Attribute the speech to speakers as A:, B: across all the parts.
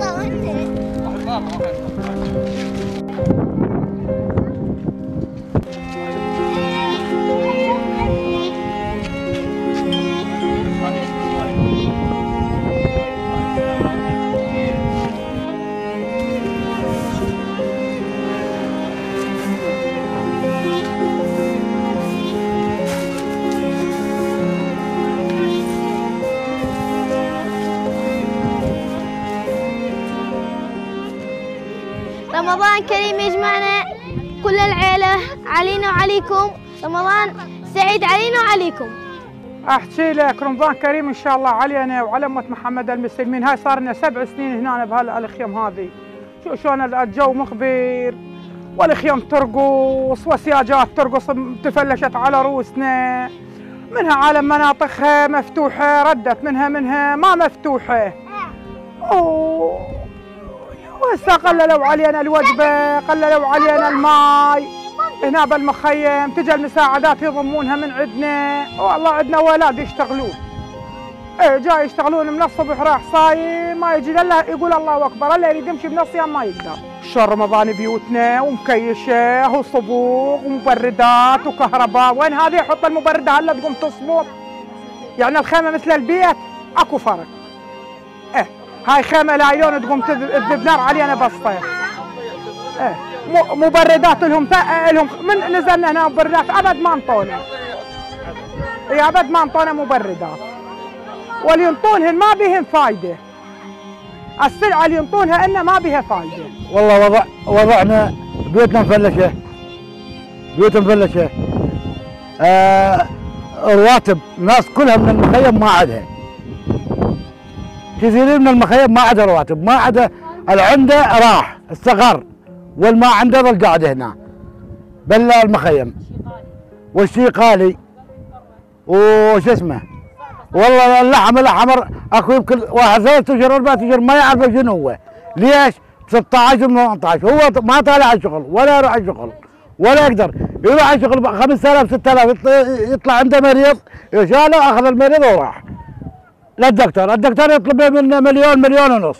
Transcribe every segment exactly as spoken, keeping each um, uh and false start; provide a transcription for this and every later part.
A: رمضان كريم يجمعنا كل العيلة، علينا وعليكم. رمضان سعيد علينا وعليكم.
B: احكي لك رمضان كريم ان شاء الله علينا وعلى امه محمد المسلمين. هاي صار لنا سبع سنين هنا بهالخيم هذه. شو شلون الجو مخبر والخيم ترقص والسياجات ترقص تفلشت على رؤوسنا، منها عالم مناطقها مفتوحه ردت، منها منها ما مفتوحه. أوه. وهسه قللوا علينا الوجبه، قللوا علينا الماي هنا بالمخيم، تجي المساعدات يضمونها من عندنا. والله عندنا اولاد يشتغلون، ايه جاي يشتغلون من الصبح راح صايم، ما يجي الا يقول الله اكبر، الا يريد يمشي من الصيام ما يقدر. شهر رمضان بيوتنا ومكيشه وصبوغ ومبردات وكهرباء، وين هذه يحط المبرده هلا تقوم تصبغ؟ يعني الخيمه مثل البيت اكو فرق. ايه هاي خيمه لايلون تقوم تذب نار علينا بالصيف. ايه مبردات لهم لهم من نزلنا هنا مبردات ابد ما انطونا. اي ابد ما انطونا مبردات. واللي ينطونهن ما بيهن فايده. السلعه اللي ينطونها إنه ما بيها فايده.
C: والله وضع وضعنا بيوتنا مفلشه. بيوتنا مفلشه. آه رواتب ناس كلها من المخيم ما عندها. كثيرين من المخيم ما عدا رواتب، ما عدا اللي عنده راح استقر والما عنده ظل قاعد هنا بلا المخيم. والشي غالي وش اسمه، والله اللحم الاحمر اكو يمكن واحد ثلاث اشهر اربع اشهر ما يعرف شنو هو، ليش؟ ستة عشر وثمانية عشر هو ما طالع على الشغل ولا يروح على الشغل ولا يقدر يروح على الشغل. خمسة آلاف ستة آلاف يطلع عنده مريض يشاله اخذ المريض وراح للدكتور، الدكتور يطلب منه مليون مليون ونص.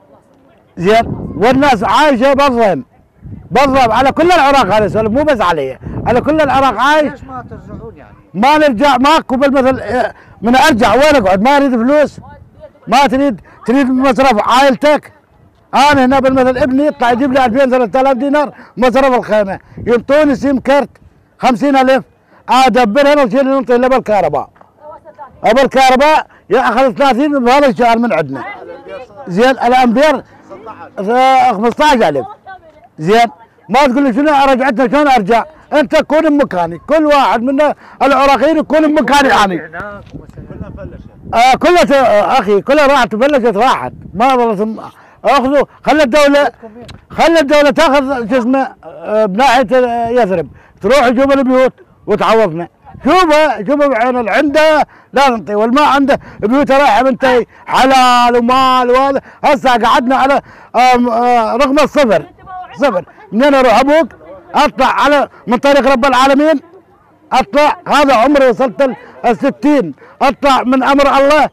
C: زين والناس عايشه بالظلم بالظلم على كل العراق، هذا مو بس علي، على كل العراق عايش.
D: ليش ما ترجعون يعني؟
C: ما نرجع ماكو بالمثل من ارجع وين اقعد؟ ما اريد فلوس، ما تريد تريد مصرف عائلتك. انا هنا بالمثل ابني يطلع يجيب لي ألفين ثلاثة آلاف دينار مصرف الخيمه، ينطوني سيم كرت خمسين ألف ادبرها واشيل ننطي له بالكهرباء. ابو الكهرباء ياخذ ثلاثين بهذا الشهر من عندنا. زين الامبير خمسة عشر ألف. زين ما تقول لي شنو رجعتنا شلون ارجع؟ انت كون بمكاني، كل واحد منا العراقيين يكون بمكاني يعني.
D: كلها فلشت.
C: آه كلها اخي كلها راحت فلشت راحت، ما ظلت اخذوا. خلى الدوله خلى الدوله تاخذ شو اسمه آه بناحيه يثرب، تروح تجيب البيوت وتعوضنا. شوفها شوفها بعين اللي عنده لا نعطيه، واللي ما عنده بيوته رايحه منتهي حلال ومال وهذا. هسه قعدنا على رقم الصفر صفر. منين اروح ابوك؟ اطلع على من طريق رب العالمين، اطلع هذا عمري وصلت الستين، اطلع من امر الله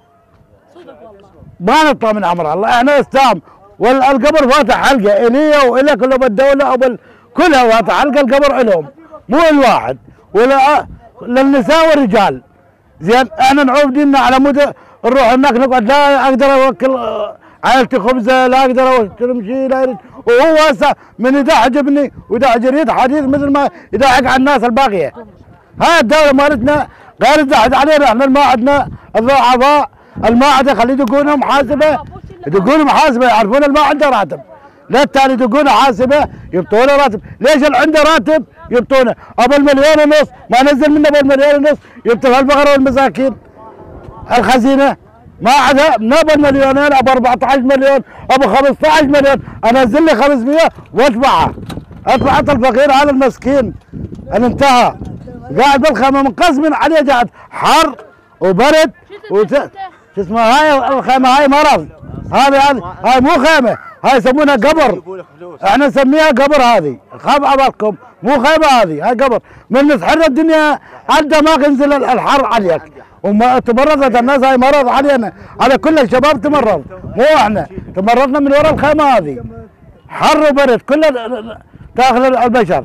C: ما نطلع من امر الله، احنا اسلام. والقبر فاتح حلقه الي والك لو بالدوله او بال كلها فاتح حلقه، القبر لهم مو الواحد ولا للنساء والرجال. زين احنا نعوف ديننا على مود نروح هناك نقعد لا اقدر اوكل عائلتي خبزه، لا اقدر اوكل شيء لا يريد. وهو هسه من يدعج ابني ويدعج يريد حديث مثل ما يدعج على الناس الباقيه. هاي الدوله مالتنا غير تدعج علينا، احنا ما عندنا الضعفاء الماعده خلي يدقونه محاسبه، يدقونه محاسبه يعرفون اللي ما عنده راتب. لا التالي يدقونه حاسبه يبطونه راتب، ليش اللي عنده راتب يبطونه؟ ابو المليون ونص ما نزل منه ابو المليون ونص يبطل الفقراء والمساكين. الخزينه ما عندها من ابو المليونين، ابو أربعة عشر مليون، ابو خمسة عشر مليون، انزل لي خمسمئة وادفعها، ادفع الفقير على المسكين. انا انتهى قاعد بالخيمه منقسم عليه، قاعد حر وبرد وت... شو اسمه هاي الخيمه هاي مرض. هذه هاي مو خيمه، هاي يسمونها قبر، احنا نسميها قبر. هذه خاف عبالكم مو خيمه، هذه هاي قبر. من نسحر الدنيا عنده ما ينزل الحر عليك وما تمرضت الناس. هاي مرض علينا، على كل الشباب تمرض مو احنا. تمرضنا من وراء الخيمه هذه، حر وبرد كله تاخذ البشر.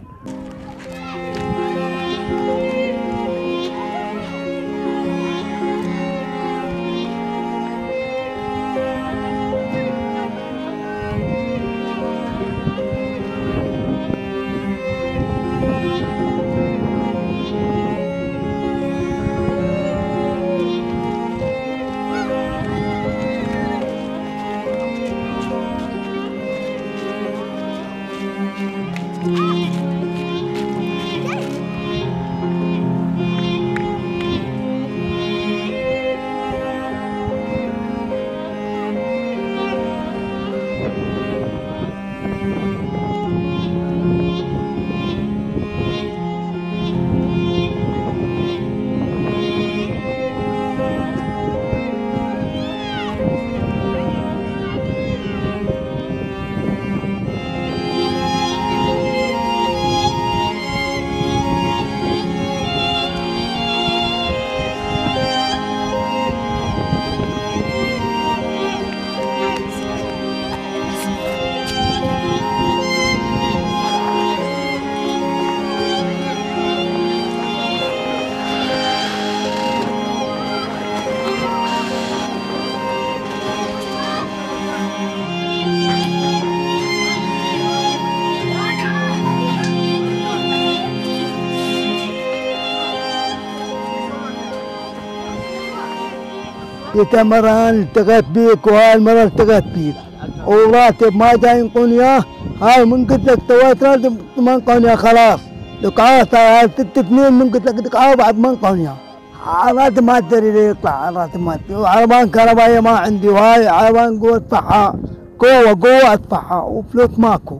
E: يتمرن التقيت بيك وهاي المرة التقيت بيك وراتب ما جاي ينقون اياه. هاي من قلت لك تويت راتب ما نقون اياه خلاص. دقعات هاي ست اثنين من قلت لك دقعات بعد ما نقون اياه. راتب ما تدري ليه يطلع راتب ما تدري. وعربان كهربائية ما عندي وهاي عربان قوة ادفعها قوة قوة ادفعها وفلوس ماكو.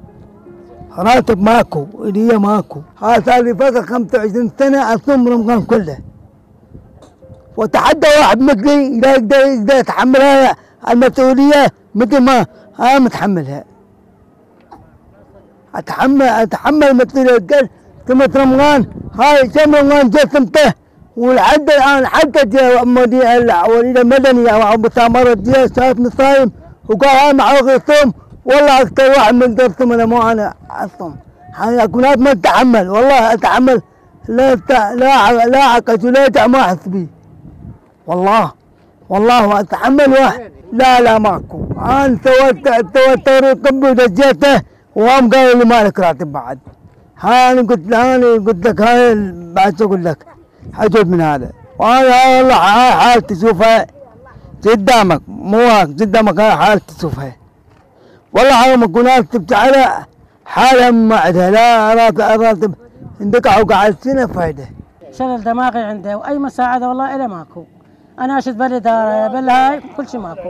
E: راتب ماكو هدية ماكو. هاي صار لي فوق خمسة وعشرين سنة اصوم رمضان كله. وتحدى واحد مثلي لا يقدر يقدر يتحملها المسؤولية مثل ما أنا متحملها. أتحمل أتحمل المسؤولية قد سنة رمضان هاي شهر رمضان جسمته ولحد الآن حتى وليد المدني أو أبو سامر الديار شافني صايم وقال أنا معوق الصوم والله أكثر واحد من دور صوم أنا مو أنا أصوم. هاي أكونات ما أتحمل والله أتحمل لا لا لا عقد ولا ما أحس بيه. والله والله اتحمل واحد لا لا ماكو. انا سويت سويت توريد طبي ودجيته وهم قالوا لي مالك راتب بعد. هاي انا قلت له انا قلت لك هاي بعد اقول لك حجب من هذا. وانا والله هاي حالتي شوفها قدامك مو قدامك هاي حالتي شوفها. والله هاي مكونات تبتعلها حالها ما عندها لا راتب راتب اندقع وقعد سنه فايده.
F: شلل دماغي عنده واي مساعده والله الا ماكو. انا اشد بالاداره بالهاي كل شيء ماكو.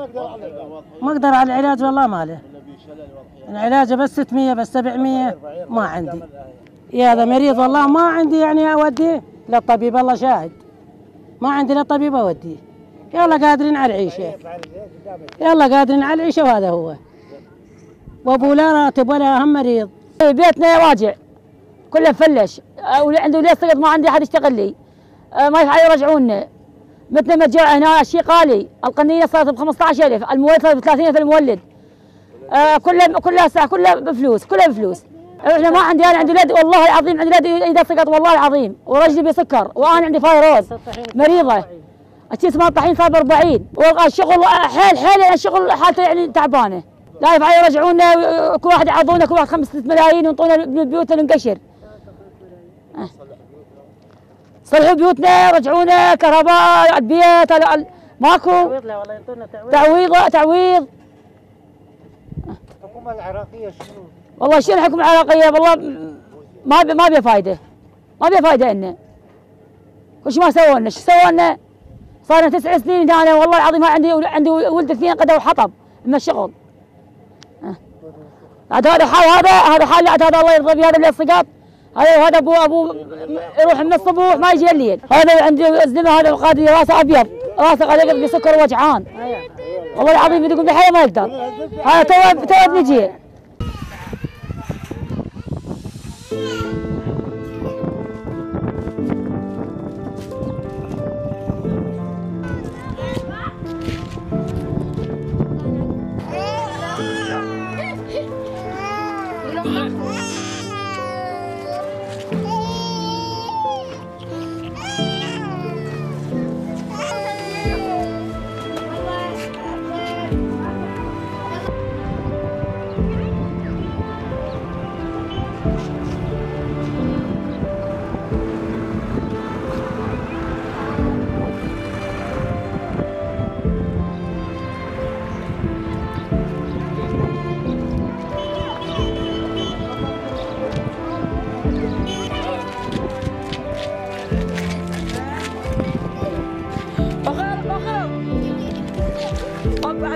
F: ما اقدر على العلاج والله ماله. العلاج بس ستمية بس سبعمية ما عندي. يا هذا مريض والله ما عندي يعني اوديه للطبيب الله شاهد. ما عندي للطبيب اوديه. يلا قادرين على العيشه. يلا قادرين على العيشه وهذا هو. وابو لا راتب ولا هم مريض. بيتنا واجع. كله فلش. عنده ولاد سقط ما عندي احد يشتغل لي. ما يفعل يرجعونا. مثل ما جاء هنا الشيء غالي، القنينه صارت ب خمسة عشر ألف، المولد صارت ب ثلاثين ألف المولد. آه كله كلها ساعه كلها بفلوس، كلها بفلوس. احنا ما عندي انا عندي ولاد والله العظيم عندي ولاد اذا سقط والله العظيم، ورجلي بسكر، وانا عندي فايروز مريضه. الشيء اسمه الطحين صار ب أربعين، والشغل حيل حيل الشغل حالته يعني تعبانه. لا ينفع يرجعونا كل واحد يعضونا كل واحد خمس ست ملايين وينطونا البيوت ننقشر. آه. صلحوا بيوتنا رجعونا كهرباء البيت ماكو تعويض. لا والله يعطونا تعويض تعويض تعويض.
D: الحكومة العراقية شنو؟
F: والله شنو الحكومة العراقية والله ما بي ما بيها فايدة ما بيها فايدة لنا. كل شيء ما سووا لنا، شو سووا لنا؟ صار لنا تسع سنين هنا والله العظيم ما عندي عندي ولد اثنين قدوا حطب من الشغل. عاد هذا حال هذا هذا حال هذا الله يرضى به هذا اللي سقط. هذا هذا ابو ابو يروح من الصبح ما يجي الليل. هذا عنده الزلمه هذا القاضي راسه ابيض راسه قاعد بسكر وجعان. والله العظيم يقول بحياه ما يقدر. هذا تو تو نجي.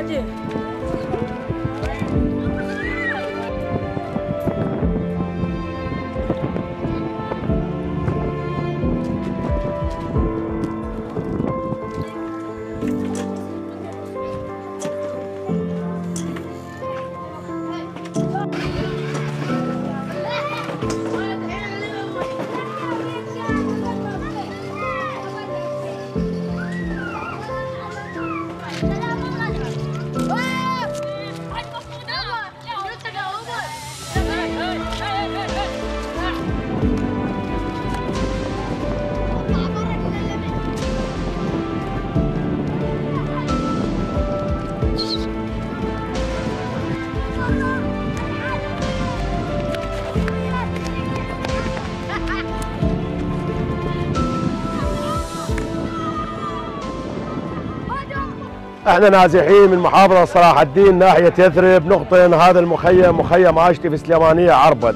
G: احنا نازحين من محافظة صلاح الدين ناحية يثرب نقطن هذا المخيم مخيم عاشتي في سليمانية عربد.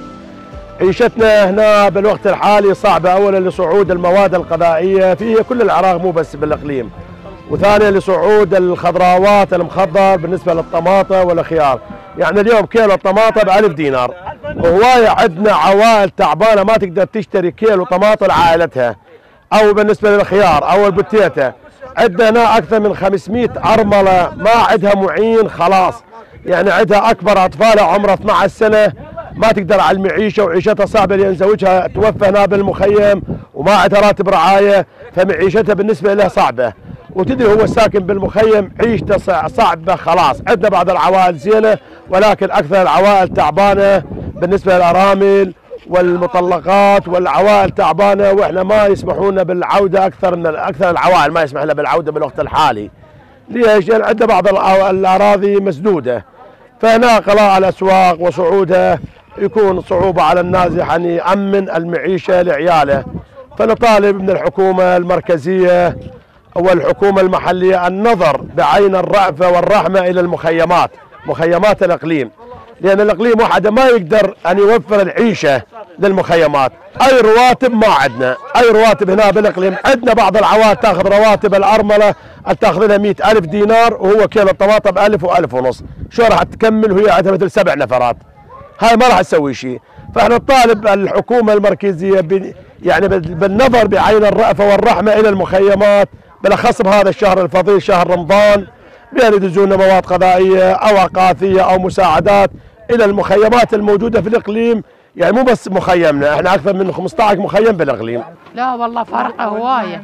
G: عيشتنا هنا بالوقت الحالي صعبة، اولا لصعود المواد الغذائية في كل العراق مو بس بالاقليم، وثانيا لصعود الخضراوات المخضر بالنسبة للطماطة والخيار. يعني اليوم كيلو الطماطة بألف دينار، وهواية عندنا عوائل تعبانة ما تقدر تشتري كيلو طماطة لعائلتها، او بالنسبة للخيار او البتيتة. عندنا هنا اكثر من خمسمئة ارمله ما عندها معين خلاص، يعني عندها اكبر اطفالها عمرها اثنعش سنه ما تقدر على المعيشه وعيشتها صعبه لان زوجها توفى هنا بالمخيم وما عندها راتب رعايه، فمعيشتها بالنسبه لها صعبه. وتدري هو ساكن بالمخيم عيشته صعبه خلاص. عندنا بعض العوائل زينه ولكن اكثر العوائل تعبانه بالنسبه للارامل والمطلقات والعوائل تعبانه، واحنا ما يسمحون بالعوده اكثر من اكثر العوائل ما يسمح لنا بالعوده بالوقت الحالي. ليش؟ لان عندنا بعض الاراضي مسدوده، فهنا قلاع الاسواق وصعودها يكون صعوبه على النازح ان يامن المعيشه لعياله. فنطالب من الحكومه المركزيه والحكومه المحليه النظر بعين الرأفه والرحمه الى المخيمات، مخيمات الاقليم، لأن الإقليم وحده ما يقدر أن يوفر العيشة للمخيمات. أي رواتب ما عندنا، أي رواتب هنا بالإقليم. عندنا بعض العوائل تاخذ رواتب الأرملة تاخذ لها مئة ألف دينار وهو كيلو الطماطم ألف وألف ونص، شو راح تكمل وهي عندها مثل سبع نفرات؟ هاي ما راح تسوي شيء. فاحنا نطالب الحكومة المركزية يعني بالنظر بعين الرأفة والرحمة إلى المخيمات، بالأخص بهذا الشهر الفضيل شهر رمضان، بأن يدزون مواد غذائية أو أغاثية أو مساعدات إلى المخيمات الموجودة في الإقليم. يعني مو بس مخيمنا، احنا أكثر من خمسة عشر مخيم بالإقليم.
H: لا والله فارقة هواية.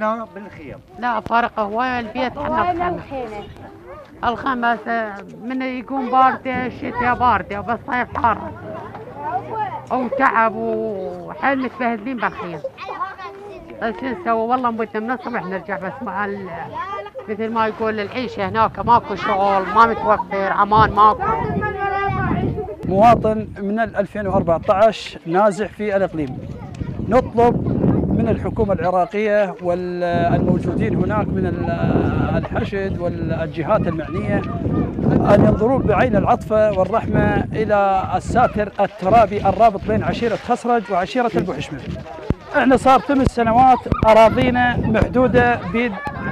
H: لا فارقة هواية. البيت احنا الخيمة. الخيمة من يكون باردة الشتاء باردة وبس صيف حر أو تعب وحيل متبهدلين بالخيم. بس شو نسوي والله بدنا من الصبح نرجع بس مع مثل ما يقول العيشة هناك ماكو شغل ما متوفر امان ماكو.
I: مواطن من ألفين وأربعة عشر نازح في الإقليم. نطلب من الحكومة العراقية والموجودين هناك من الحشد والجهات المعنية أن ينظرون بعين العطفة والرحمة إلى الساتر الترابي الرابط بين عشيرة خسرج وعشيرة البوحشمة. احنا صار ثمان سنوات أراضينا محدودة بيد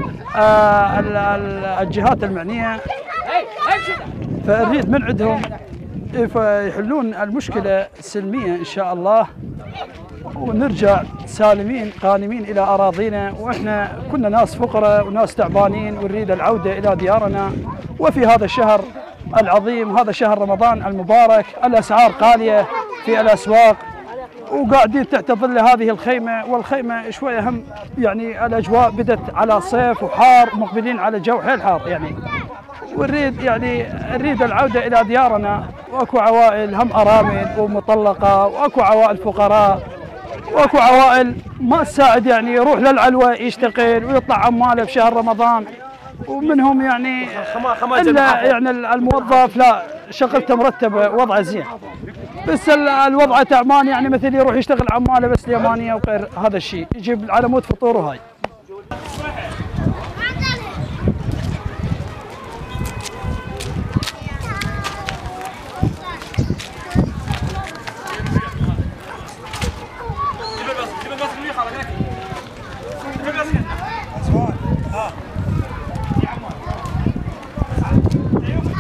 I: الجهات المعنية، فنريد من عندهم يحلون المشكلة سلمية إن شاء الله ونرجع سالمين قانمين إلى أراضينا. وإحنا كنا ناس فقراء وناس تعبانين ونريد العودة إلى ديارنا. وفي هذا الشهر العظيم، هذا شهر رمضان المبارك، الأسعار غالية في الأسواق وقاعدين تحت ظل هذه الخيمة، والخيمة شوية هم يعني الأجواء بدت على صيف وحار، مقبلين على جو حيل حار يعني. ونريد يعني نريد العودة إلى ديارنا. واكو عوائل هم أرامل ومطلقة، واكو عوائل فقراء، واكو عوائل ما تساعد يعني يروح للعلوة يشتغل ويطلع عماله في شهر رمضان، ومنهم يعني إلا يعني الموظف لا شغلته مرتبة وضعه زين، بس الوضع تعبان يعني مثل يروح يشتغل عماله بس اليمانية وغير هذا الشيء، يجيب على مود فطور وهاي.
J: ها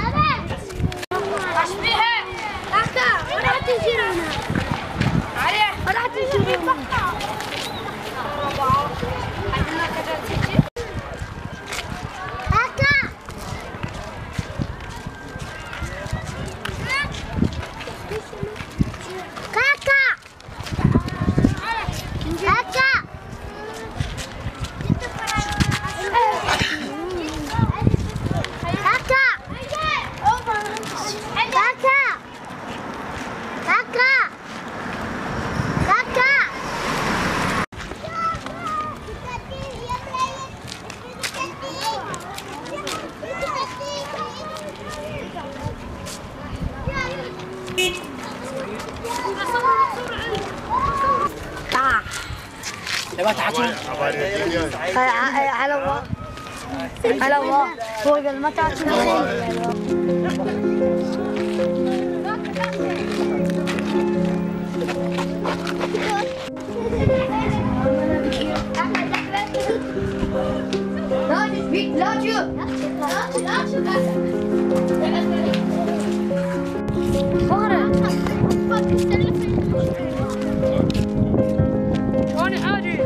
A: على الله على الله فوق المتعة لا تشوف لا تشوف فقرة شلوني حاجي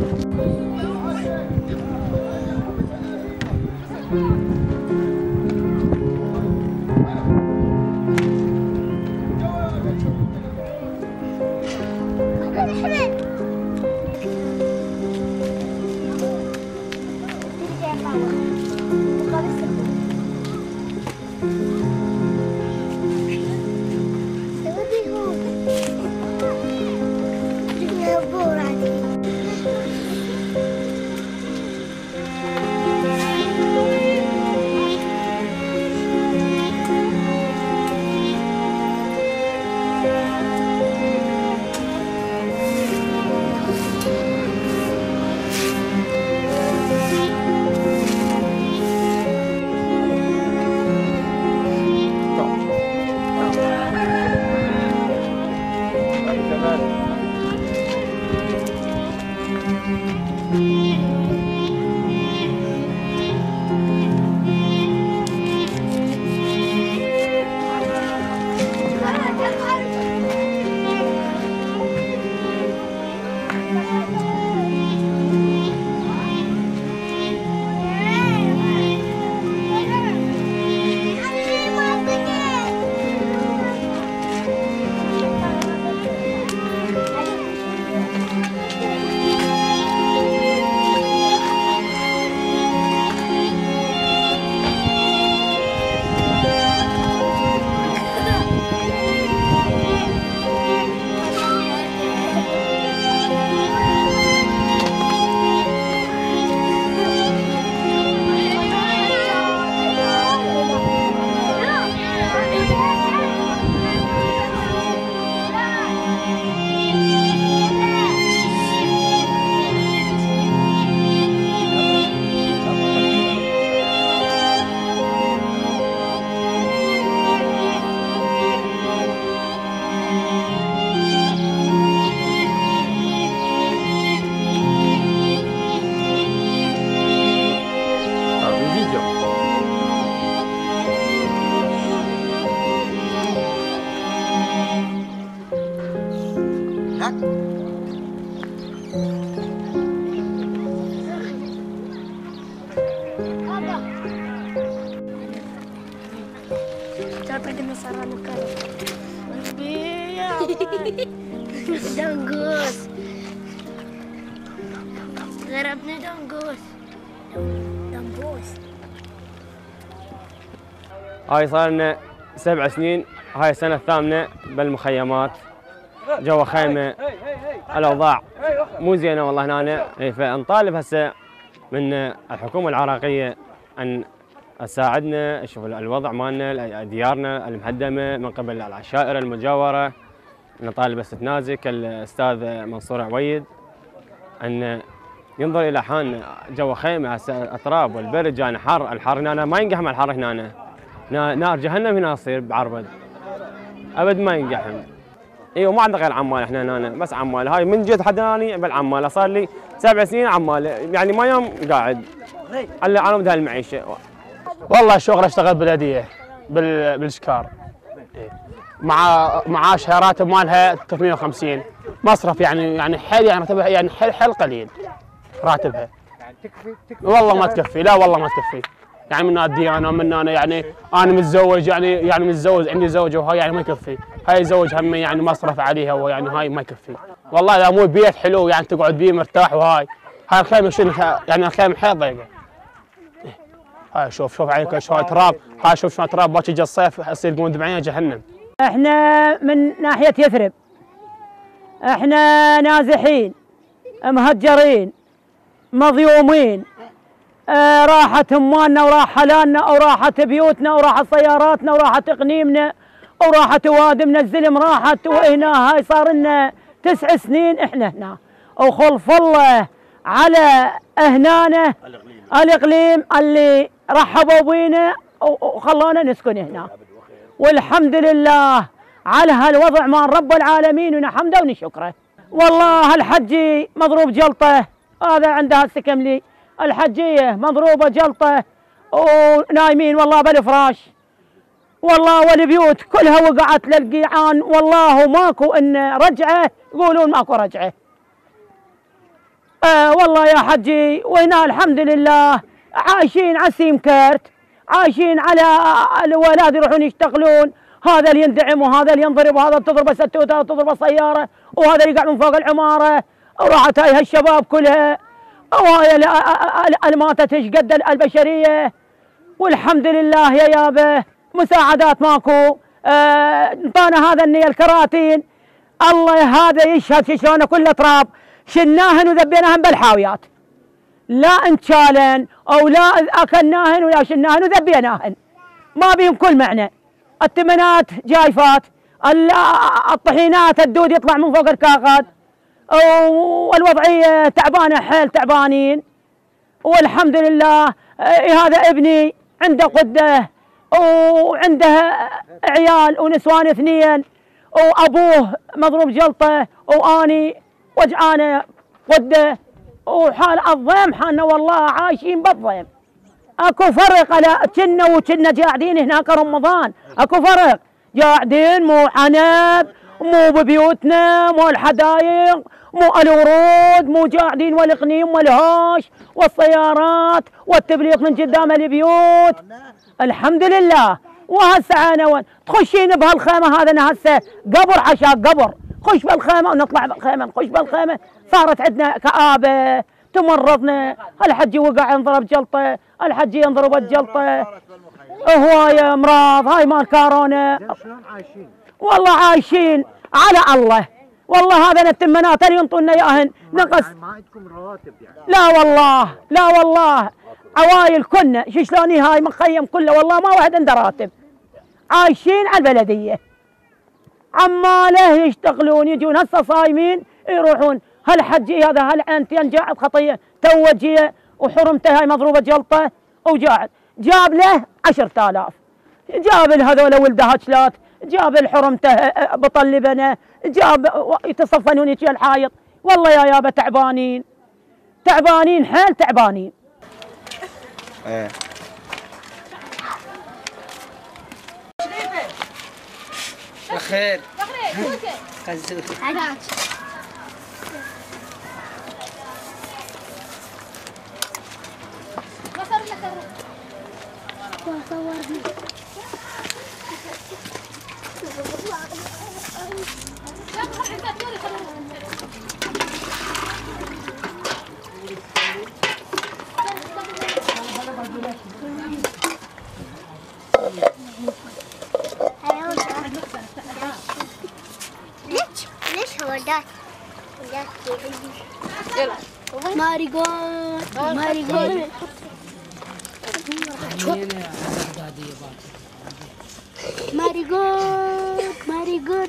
A: دنقوس غربني دنقوس دنبوس.
J: هاي صار لنا سبع سنين، هاي السنة الثامنة بالمخيمات جوا خيمة. الأوضاع مو زينة والله هنا، فنطالب هسه من الحكومة العراقية أن تساعدنا نشوف الوضع مالنا، ديارنا المهدمة من قبل العشائر المجاورة. نطالب استاذ كالأستاذ منصور عويد أن ينظر إلى حالنا جوا خيمة. هسه أطراف والبرد جانا حر، الحر هنا ما ينقحم الحر هنا، نار جهنم هنا تصير بعربد أبد ما ينقحم. اي وما عندنا غير عمال احنا هنا، بس عمال. هاي من جيت حد هاني بالعماله، صار لي سبع سنين عماله، يعني ما يوم قاعد على على هاي المعيشه.
K: والله الشغل اشتغل بلديه بالشكار، مع معاش راتب مالها ثلاثمئة وخمسين، مصرف يعني يعني حيل يعني راتبها يعني حيل حيل قليل راتبها.
D: يعني تكفي تكفي
K: والله ما تكفي، لا والله ما تكفي. يعني من الديانه ومن انا يعني انا متزوج، يعني يعني متزوج عندي زوجه وهاي يعني ما يكفي. هاي زوج هم يعني مصرف عليها ويعني هاي ما يكفي. والله لا مو بيت حلو يعني تقعد بيه مرتاح. وهاي هاي الخيمه شنو يعني الخيمه حيل ضيقه. هاي شوف شوف عليك شلون تراب، هاي شوف شلون تراب باكي جا الصيف يصير قوم دمعيه جهنم.
F: احنا من ناحيه يثرب، احنا نازحين مهجرين مظيومين. آه راحت اموالنا وراح حلالنا وراحت بيوتنا وراحت سياراتنا وراحت اقنيمنا وراحت اوادمنا، الزلم راحت. وهنا هاي صار لنا تسع سنين احنا هنا، وخلف الله على أهنانه الإقليم اللي رحبوا بينا وخلونا نسكن هنا، والحمد لله على هالوضع مال رب العالمين ونحمده ونشكره. والله الحجي مضروب جلطه، هذا عندها السكملي، الحجيه مضروبه جلطه ونايمين والله بالفراش، والله والبيوت كلها وقعت للقيعان، والله ماكو ان رجعه، يقولون ماكو رجعه. آه والله يا حجي، وهنا الحمد لله عايشين على السيم كرت، عايشين على الولاد يروحون يشتغلون، هذا اللي يندعم وهذا اللي ينضرب وهذا تضرب الستوته وتضرب السياره وهذا اللي يقعد من فوق العماره، وراحت هاي هالشباب كلها وهاي اللي ماتت ايش قد البشريه، والحمد لله يا يابا مساعدات ماكو. انطانا آه هذا النية الكراتين، الله هذا يشهد شلون كله تراب، شلناهن وذبيناهن بالحاويات، لا انشالن او لا اكلناهن ولا شلناهن وذبيناهن، ما بيهم كل معنى. التمنات جايفات، الطحينات الدود يطلع من فوق الكاغاد، والوضعيه تعبانه حيل تعبانين، والحمد لله. هذا ابني عنده قده وعنده عيال ونسوان اثنين، وابوه مضروب جلطه واني وجعانه قده، وحال الضيم حالنا والله عايشين بالضيم. اكو فرق على كنا وكنا قاعدين هناك رمضان، اكو فرق، قاعدين مو حنب، مو ببيوتنا، مو الحدايق، مو الورود، مو قاعدين والقنيم والهوش والسيارات والتبليط من قدام البيوت. الحمد لله. وهسه انا وين تخشين بهالخيمه، هذا هسه قبر عشاء قبر، خش بالخيمه ونطلع بالخيمه، نخش بالخيمه، صارت عندنا كآبه، تمرضنا، الحجي وقع ينضرب جلطه، الحجي ينضرب جلطه، هوايه امراض، هاي مال كورونا.
D: شلون عايشين؟
F: والله عايشين على الله، والله هذا التمنات اللي ينطونا اياهن نقص.
D: ما عندكم رواتب يعني؟
F: لا والله، لا والله، عوايل كنا شو شلوني هاي مخيم كله، والله ما واحد عنده راتب، عايشين على البلديه، عماله يشتغلون، يجون هسه صايمين يروحون. هالحجي هذا هالعنتين قاعد خطيه توجيه وحرمته هاي مضروبه جلطه وقاعد، جاب له عشرة آلاف، جاب هذول ولده هاتشلات، جاب الحرمته بطل لبنه، جاب يتصفنون يجي الحايط. والله يا يابا تعبانين، تعبانين حيل تعبانين.
L: ايه بخير قزوز
A: ليش ليش هو ده يلا ماري جول ماري جول ماري جول ماري جول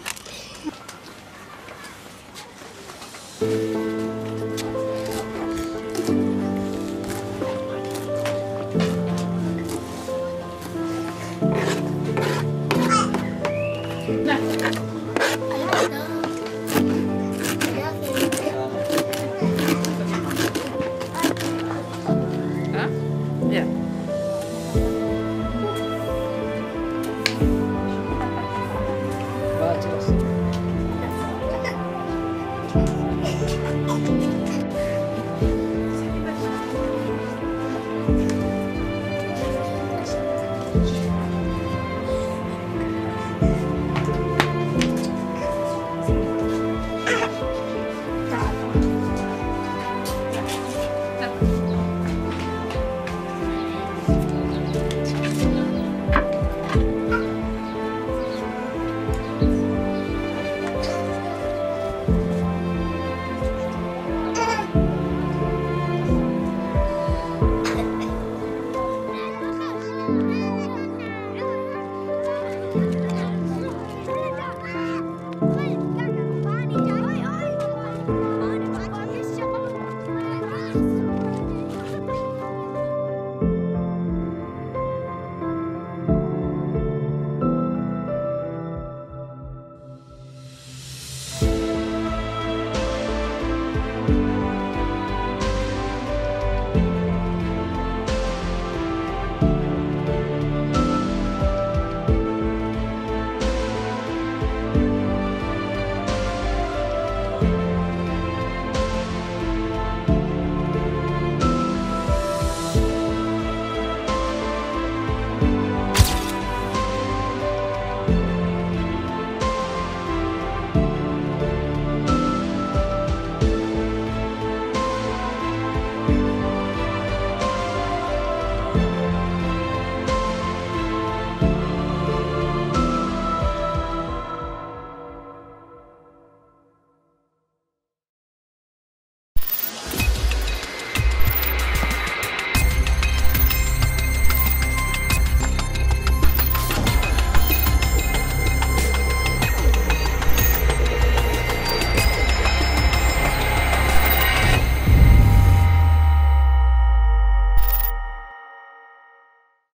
M: الخير.